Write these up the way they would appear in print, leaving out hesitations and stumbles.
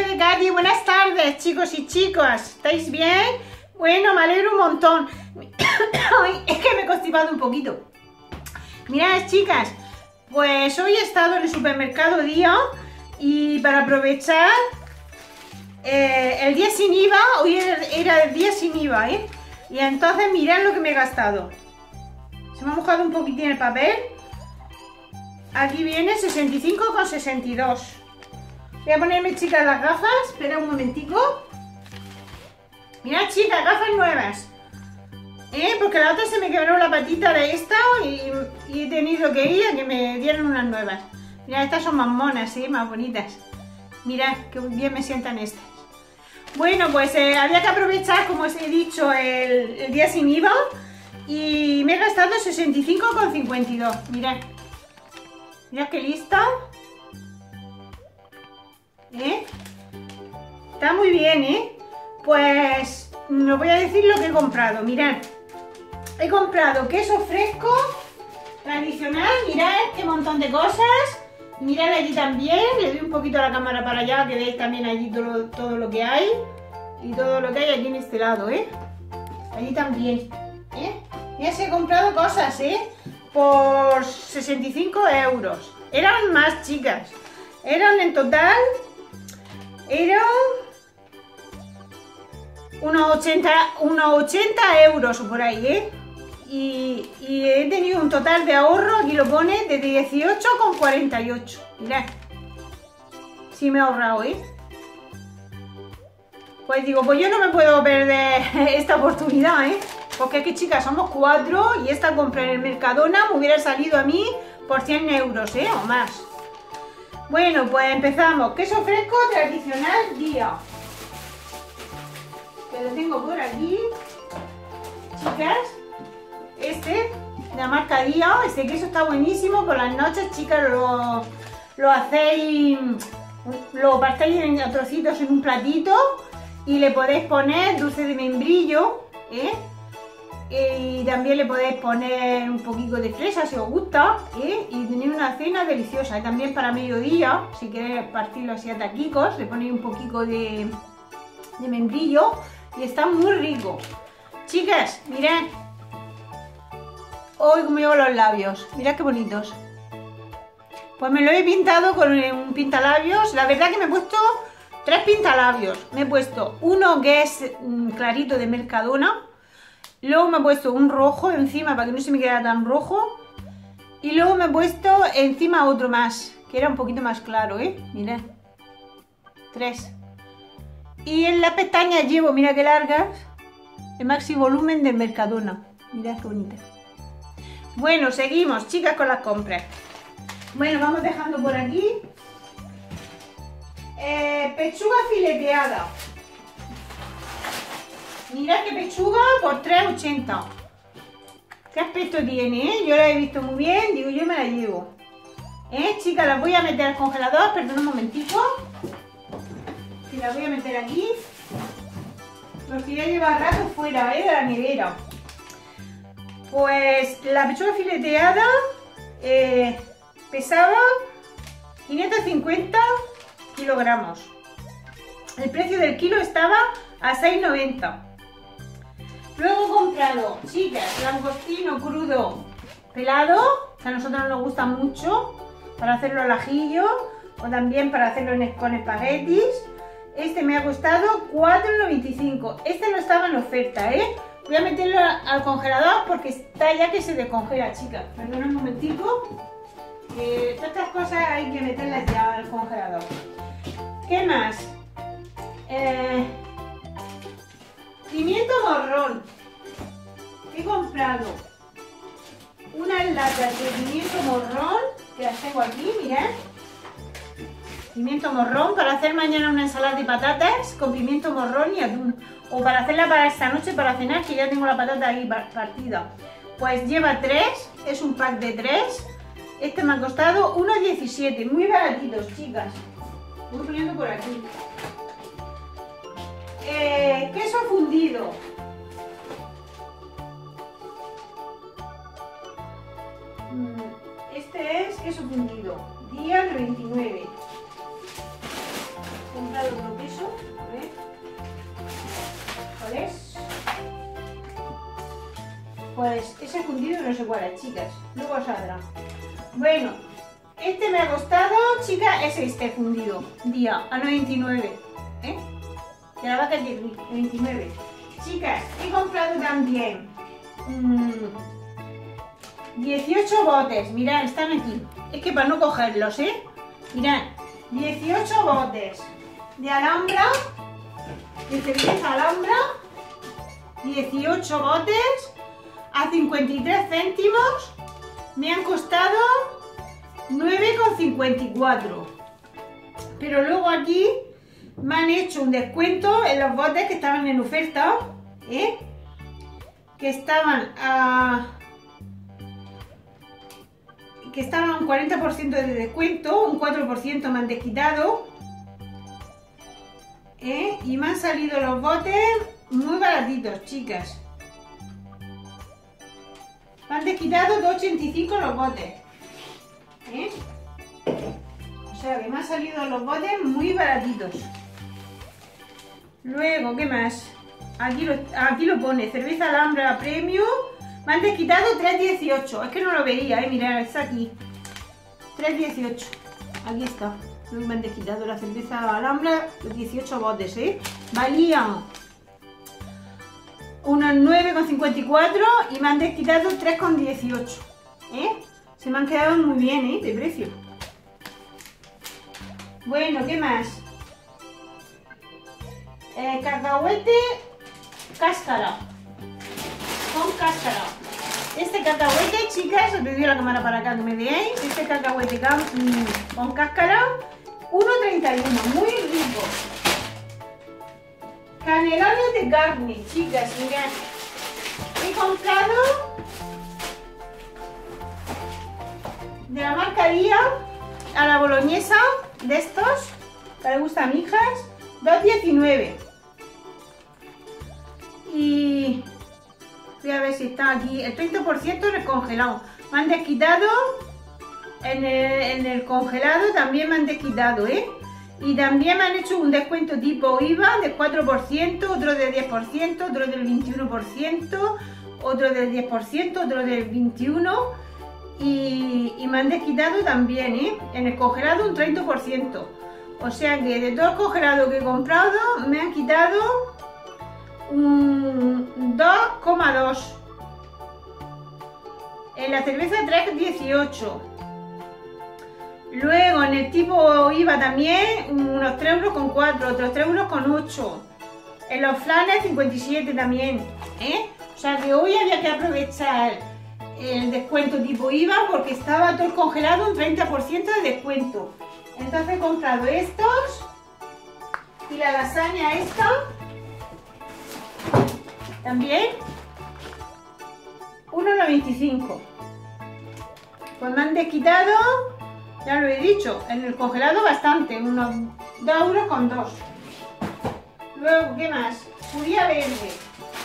vídeo de Katy. Buenas tardes, chicos y chicas. ¿Estáis bien? Bueno, me alegro un montón. Es que me he constipado un poquito. Mirad, chicas, pues hoy he estado en el supermercado Día y para aprovechar el día sin IVA, hoy era el día sin IVA, y entonces mirad lo que me he gastado. Se me ha mojado un poquitín el papel. Aquí viene 65,62. Voy a ponerme, chicas, las gafas. Espera un momentico. Mirad, chicas, gafas nuevas. Porque la otra se me quebró la patita de esta y he tenido que ir a que me dieran unas nuevas. Mirad, estas son más monas, más bonitas. Mirad, qué bien me sientan estas. Bueno, pues había que aprovechar, como os he dicho, el día sin IVA. Y me he gastado 65,52. Mirad. Mirad qué lista. Está muy bien, Pues os voy a decir lo que he comprado. Mirad. He comprado queso fresco tradicional. Mirad qué montón de cosas. Mirad allí también. Le doy un poquito a la cámara para allá, que veis también allí todo lo que hay. Y todo lo que hay aquí en este lado, Allí también, Ya se he comprado cosas, por 65 euros. Eran más, chicas. Eran en total, eran unos 80 euros o por ahí, Y he tenido un total de ahorro, aquí lo pone, de 18,48. Mirad. Sí me he ahorrado, Pues digo, pues yo no me puedo perder esta oportunidad, Porque aquí, chicas, somos 4 y esta compra en el Mercadona me hubiera salido a mí por 100 euros, o más. Bueno, pues empezamos. Queso fresco tradicional Día. Que lo tengo por aquí, chicas. De la marca Día. Este queso está buenísimo. Por las noches, chicas, lo hacéis, lo partéis en trocitos en un platito y le podéis poner dulce de membrillo, y también le podéis poner un poquito de fresa si os gusta, y tenéis una cena deliciosa. Y también para mediodía, si queréis partirlo así a taquicos, le ponéis un poquito de membrillo y está muy rico. Chicas, mirad. Hoy como llevo los labios, mirad qué bonitos. Pues me lo he pintado con un pintalabios. La verdad que me he puesto 3 pintalabios. Me he puesto uno que es clarito de Mercadona. Luego me he puesto un rojo encima para que no se me quedara tan rojo. Y luego me he puesto encima otro más, que era un poquito más claro, Mirad. 3. Y en las pestañas llevo, mira qué largas, el Maxi Volumen de Mercadona. Mirad qué bonita. Bueno, seguimos, chicas, con las compras. Bueno, vamos dejando por aquí. Pechuga fileteada. Mirad qué pechuga por 3,80. ¿Qué aspecto tiene, Yo la he visto muy bien, digo, yo me la llevo. Chicas, las voy a meter al congelador, perdón un momentico. Y las voy a meter aquí. Porque ya lleva rato fuera, de la nevera. Pues la pechuga fileteada pesaba 550 kilogramos. El precio del kilo estaba a 6,90. Luego he comprado, chicas, langostino crudo pelado, que a nosotros nos gusta mucho, para hacerlo al ajillo o también para hacerlo con espaguetis. Este me ha costado 4,95. Este no estaba en oferta, Voy a meterlo al congelador porque está ya que se descongela, chicas. Perdón un momentico. Todas estas cosas hay que meterlas ya al congelador. ¿Qué más? Pimiento morrón. He comprado unas latas de pimiento morrón, que las tengo aquí, mirad. Pimiento morrón para hacer mañana una ensalada de patatas con pimiento morrón y atún. O para hacerla para esta noche, para cenar, que ya tengo la patata ahí partida. Pues lleva 3, es un pack de 3. Este me ha costado 1,17, muy baratitos, chicas. Voy poniendo por aquí. Queso fundido. Este es queso fundido, día 29. Ahora lo peso, a ver. ¿Cuál es? Pues ese fundido no sé cuál es, chicas. Luego saldrá. Bueno, este me ha costado, chicas, es este fundido. Día a 99. ¿Eh? De la vaca de 29. Chicas, he comprado también 18 botes. Mirad, están aquí. Es que para no cogerlos, ¿eh? Mirad, 18 botes de alhambra, de cerveza alhambra, 18 botes a 53 céntimos, me han costado 9,54. Pero luego aquí me han hecho un descuento en los botes que estaban en oferta, ¿eh? Que estaban un 40% de descuento, un 4% me han desquitado, y me han salido los botes muy baratitos, chicas. Me han desquitado 2,85 los botes, o sea que me han salido los botes muy baratitos. Luego, ¿qué más? Aquí lo pone, cerveza alhambra premium. Me han desquitado 3,18. Es que no lo veía, mirad, está aquí. 3,18. Aquí está. Me han desquitado la cerveza alhambra, los 18 botes, Valían unos 9,54 y me han desquitado 3,18. Se me han quedado muy bien, de precio. Bueno, ¿qué más? Cacahuete cáscara. Con cáscara. Este cacahuete, chicas, os doy la cámara para acá que me veáis. Este cacahuete con cáscara, 1,31, muy rico. Canelones de carne, chicas, mirad. He comprado de la marca Día a la boloñesa de estos, que le gustan a mi hijas, 2,19. Y voy a ver si está aquí, el 30% en el congelado. Me han desquitado en el congelado, también me han desquitado, Y también me han hecho un descuento tipo IVA del 4%, otro del 10%, otro del 21%, otro del 10%, otro del 21%. Y me han desquitado también, en el congelado un 30%. O sea que de todo el congelado que he comprado me han quitado un 2,2. En la cerveza 3,18. Luego en el tipo IVA también unos 3,04 €, otros 3,08 €. En los flanes 57 también, O sea que hoy había que aprovechar el descuento tipo IVA porque estaba todo el congelado un 30% de descuento. Entonces he comprado estos y la lasaña esta también 1,95. Pues me han desquitado, ya lo he dicho, en el congelado bastante, unos 2,2 €. Luego, ¿qué más? Judía verde.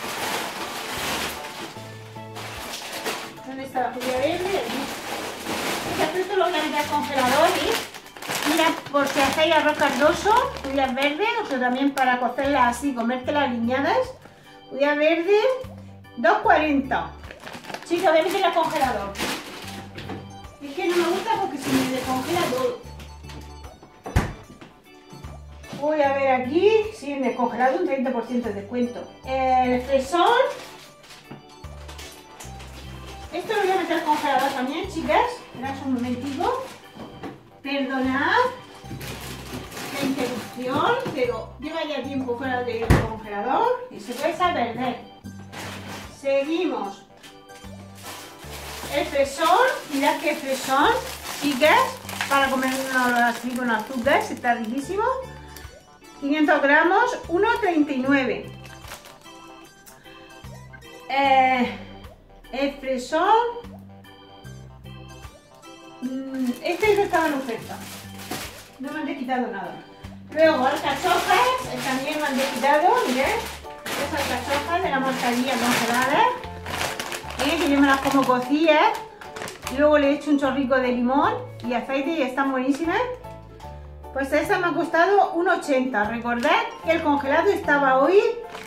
¿Dónde está la judía verde? Esto es lo que hay al congelador, Mira, por si hacéis arroz cardoso, judías verdes, o sea, también para cocerlas así, comértelas aliñadas. Judía verde, 2,40. Chicos, voy a meter al congelador. Es que no me gusta porque se me descongela todo. Voy a ver aquí, sí, en el congelado un 30% de descuento. El fresón. Esto lo voy a meter al congelador también, chicas. Esperad un momentito. Perdonad la interrupción, pero lleva ya tiempo fuera del congelador y se puede echar a perder. Seguimos. El fresón, mirad qué fresón, chicas, para comernos así con azúcar, está riquísimo. 500 gramos, 1,39. El fresón, este no estaba en oferta, no me han desquitado nada. Luego alcachofas, también me han desquitado, mirad, estas alcachofas de la marcaría congeladas, que yo me las como cocidas, y luego le he hecho un chorrico de limón y aceite y están buenísimas. Pues esta me ha costado 1,80. Recordad que el congelado estaba hoy,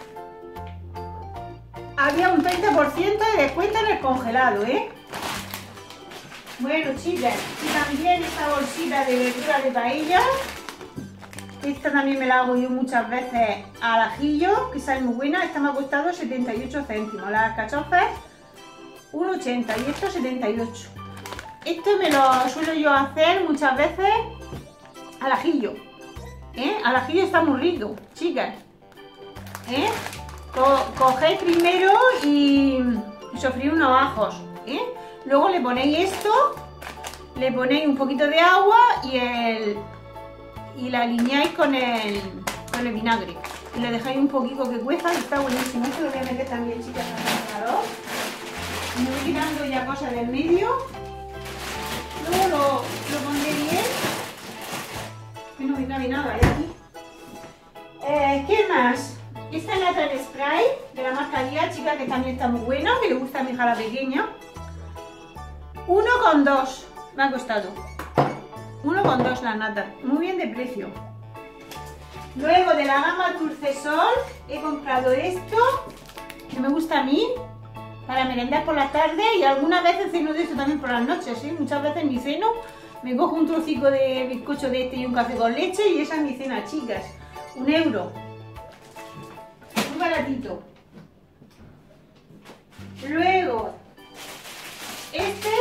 había un 30% de descuento en el congelado, ¿eh? Bueno, chicas, y también esta bolsita de verdura de paella. Esta también me la hago yo muchas veces al ajillo, que sale muy buena. Esta me ha costado 78 céntimos. Las alcachofas 1,80 y esto 78. Esto me lo suelo yo hacer muchas veces al ajillo. Al ajillo está muy rico, chicas. Cogéis primero y sofreír unos ajos. Luego le ponéis esto, le ponéis un poquito de agua y la alineáis con el vinagre. Y le dejáis un poquito que cueza y está buenísimo. Esto lo voy a meter también, chicas, en el congelador. Me voy quitando ya cosas del medio. Luego lo pondré bien. Que no me cabe nada aquí. ¿Qué más? Esta lata de spray de la marca Día, chicas, que también está muy buena, que le gusta a mi hija la pequeña. 1,2 me ha costado. 1,2 la nata, muy bien de precio. Luego de la gama Dulce Sol he comprado esto, que me gusta a mí, para merendar por la tarde, y algunas veces ceno de esto también por las noches, ¿sí? Muchas veces ni ceno, me cojo un trocico de bizcocho de este y un café con leche y esa es mi cena, chicas. 1 euro. Muy baratito. Luego, este,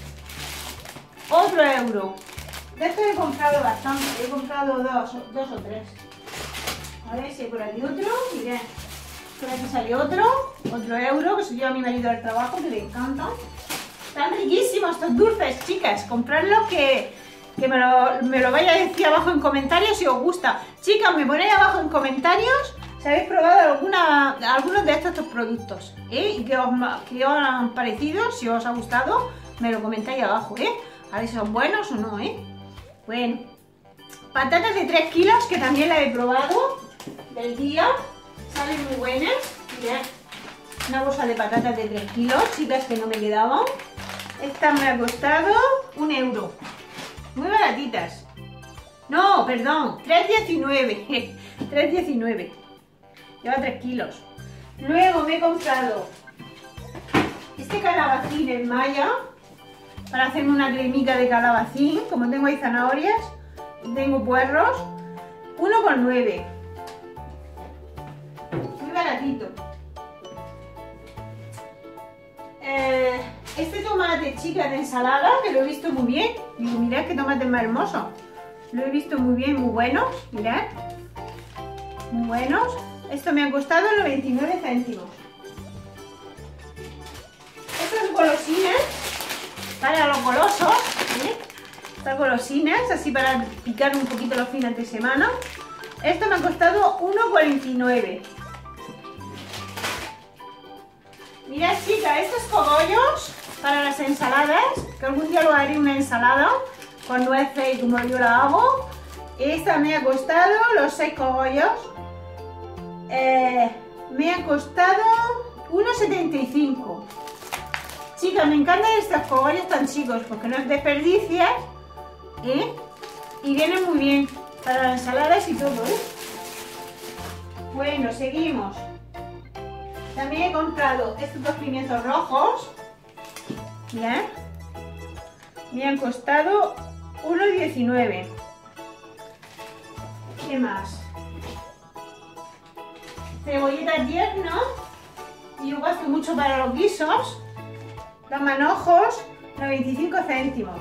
otro euro. De esto he comprado bastante, he comprado dos o tres. A ver si hay por aquí otro, mirad. Por aquí sale otro euro, que se lleva mi marido al trabajo, que le encantan. Están riquísimos estos dulces, chicas. Compradlos, que me lo vaya a decir abajo en comentarios si os gusta. Chicas, me ponéis abajo en comentarios si habéis probado algunos de estos productos, y qué os han parecido. Si os ha gustado, me lo comentáis abajo, a ver si son buenos o no, Bueno, patatas de 3 kilos, que también las he probado, del Día, salen muy buenas. Mirad, una bolsa de patatas de 3 kilos, chicas, que no me quedaban. Esta me ha costado 1 euro, muy baratitas. No, perdón, 3,19, 3,19, lleva 3 kilos. Luego me he comprado este calabacín en Maya, para hacerme una cremita de calabacín. Como tengo ahí zanahorias, tengo puerros, 1,9, muy baratito. Este tomate, chicas, de ensalada, que lo he visto muy bien. Digo, mirad qué tomate más hermoso. Lo he visto muy bien, muy buenos, mirad, muy buenos. Esto me ha costado 99 céntimos. Estas golosinas para los golosos, estas golosinas, así para picar un poquito los fines de semana. Esto me ha costado 1,49. Mirad, chicas, estos cogollos para las ensaladas, que algún día lo haré una ensalada con nueces y como yo la hago. Esta me ha costado, los 6 cogollos, me ha costado 1,75. Chicas, me encantan estos cogollos tan chicos porque no es desperdicias, y vienen muy bien para las ensaladas y todo, Bueno, seguimos. También he comprado estos 2 pimientos rojos, mirad, me han costado 1,19. ¿Qué más? Cebolletas tiernas, y yo gasto mucho para los guisos. Los manojos, 95 céntimos.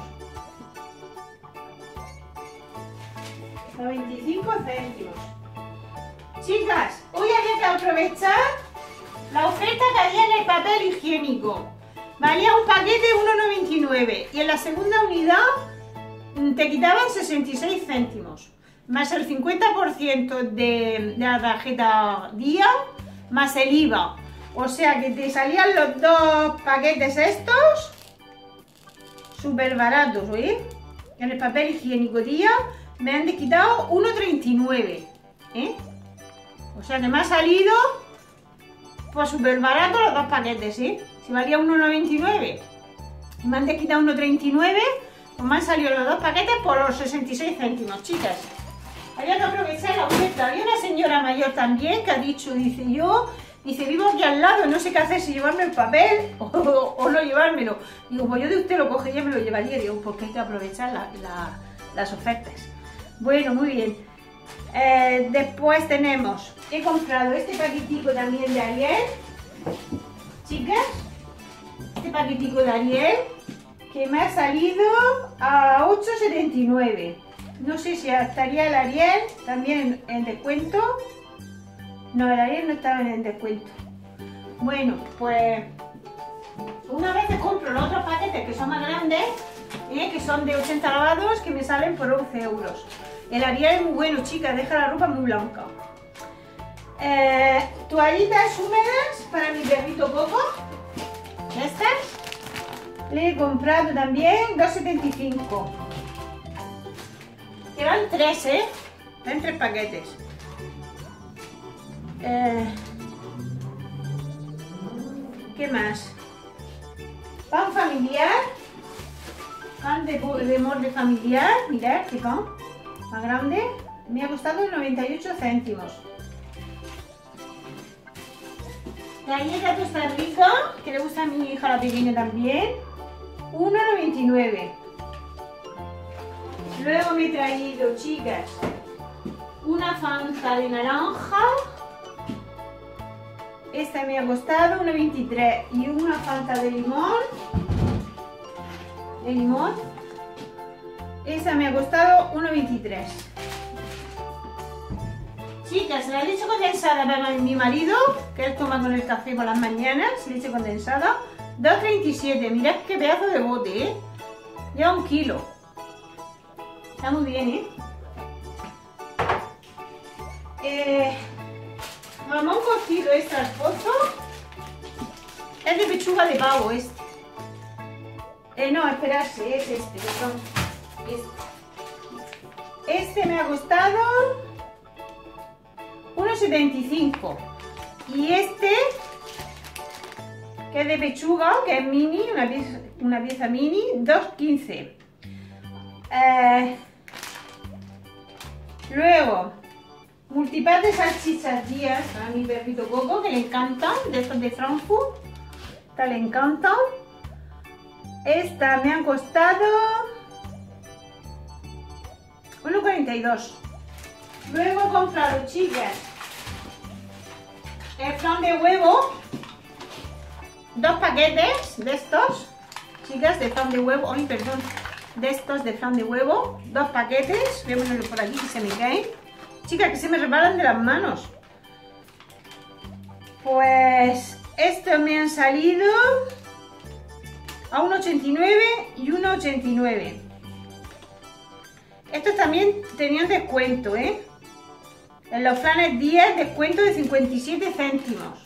95 céntimos. Chicas, hoy había que aprovechar la oferta que había en el papel higiénico. Valía un paquete 1,99 y en la segunda unidad te quitaban 66 céntimos. Más el 50% de la tarjeta Día, más el IVA. O sea que te salían los 2 paquetes estos súper baratos, En el papel higiénico Día me han quitado 1,39, O sea que me ha salido pues súper barato los 2 paquetes, Si valía 1,99 y me han quitado 1,39, Pues me han salido los 2 paquetes por los 66 céntimos, chicas. Había que aprovechar la oferta. Había una señora mayor también que ha dicho, dice, vivo aquí al lado, no sé qué hacer, si llevarme el papel o no llevármelo. Digo, pues yo de usted lo cogería y me lo llevaría. Digo, porque hay que aprovechar las ofertas. Bueno, muy bien. Después tenemos, he comprado este paquetico también de Ariel, chicas, este paquetico de Ariel, que me ha salido a 8,79. No sé si estaría el Ariel también en descuento. No, el Ariel no estaba en el descuento. Bueno, pues una vez que compro los otros paquetes que son más grandes, que son de 80 lavados, que me salen por 11 euros. El Ariel es muy bueno, chicas, deja la ropa muy blanca. Toallitas húmedas para mi perrito Coco. Estas. Le he comprado también 2,75. Que van 3, van 3 paquetes. ¿Qué más? Pan familiar. Pan de molde familiar. Mirad qué pan más grande. Me ha costado 98 céntimos. Galleta Tosta Rica, que le gusta a mi hija la pequeña también. 1,99. Luego me he traído, chicas, una Fanta de naranja. Esta me ha costado 1,23. Y una Fanta de limón. Esa me ha costado 1,23. Chicas, la leche condensada para mi marido, que él toma con el café por las mañanas, leche condensada, 2,37. Mirad qué pedazo de bote, lleva 1 kilo. Está muy bien, jamón cocido al pozo. Es de pechuga de pavo este. No, esperarse, es este, perdón. Este me ha costado 1,75. Y este, que es de pechuga, que es mini, una pieza mini, 2,15. Luego, multipack de salchichas Díaz a mi perrito Coco, que le encantan, de estos de Frankfurt. Esta le encantan. Esta me ha costado 1,42. Luego he comprado, chicas, el flan de huevo, 2 paquetes de estos, chicas, de flan de huevo, ay, perdón, de estos de flan de huevo, 2 paquetes, voy a ponerlo por aquí que se me caen, chicas, que se me resbalan de las manos. Pues estos me han salido a 1,89 y 1,89. Estos también tenían descuento, En los flanes 10, descuento de 57 céntimos,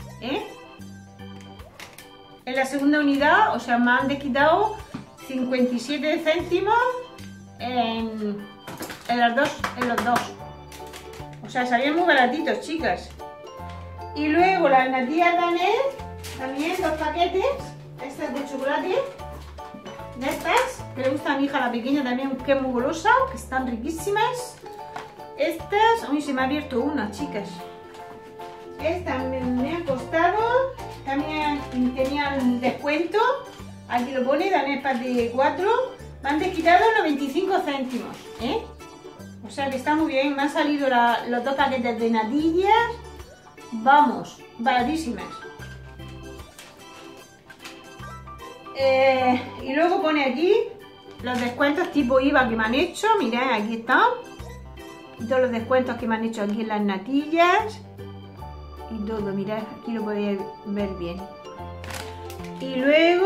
En la segunda unidad, o sea, me han desquitado 57 céntimos en los dos. O sea, salían muy baratitos, chicas. Y luego las natillas Danés, también 2 paquetes, estas de chocolate, de estas, que le gusta a mi hija la pequeña también, que es muy golosa, que están riquísimas. Estas, uy, se me ha abierto una, chicas. Esta me ha costado, también tenían descuento, aquí lo pone, Danés de 4, me han desquitado 95 céntimos, O sea que está muy bien, me han salido los 2 paquetes de natillas, vamos, baratísimas. Y luego pone aquí los descuentos tipo IVA que me han hecho, mirad, aquí están. Y todos los descuentos que me han hecho aquí en las natillas. Y todo, mirad, aquí lo podéis ver bien. Y luego,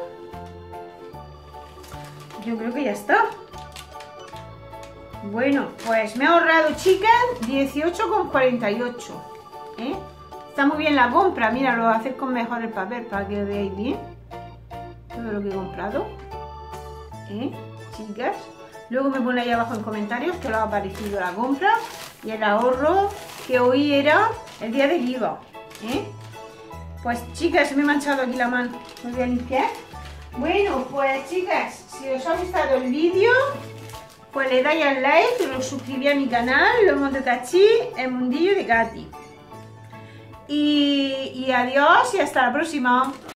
yo creo que ya está. Bueno, pues me he ahorrado, chicas, 18,48. Está muy bien la compra, mira, lo voy a hacer con mejor el papel para que veáis bien todo lo que he comprado, chicas. Luego me pone ahí abajo en comentarios qué os ha parecido la compra y el ahorro, que hoy era el día del IVA, Pues, chicas, se me ha manchado aquí la mano, me voy a limpiar. Bueno, pues chicas, si os ha gustado el vídeo, pues le dais al like, os suscribís a mi canal, Los Montecachí, el mundillo de Katy. Y adiós y hasta la próxima.